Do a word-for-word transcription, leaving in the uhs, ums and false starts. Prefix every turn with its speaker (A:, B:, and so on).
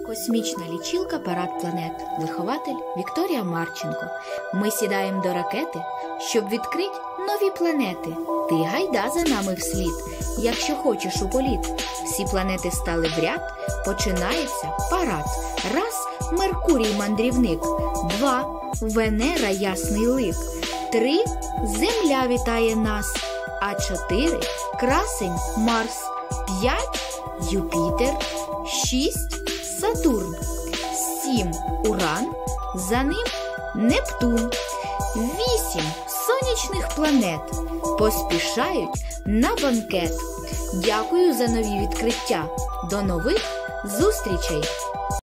A: Космічна лічилка «Парад планет». Вихователь Вікторія Марченко. Ми сідаємо до ракети, щоб відкрити нові планети. Ти гайда за нами вслід, якщо хочеш у політ. Всі планети стали в ряд, починається парад. Раз – Меркурій мандрівник, два – Венера ясний лик, три – Земля вітає нас, а чотири – красень Марс, п'ять – Юпітер, шість – Сатурн, сім – Уран, за ним Нептун, вісім сонячних планет поспішають на банкет. Дякую за нові відкриття. До нових зустрічей!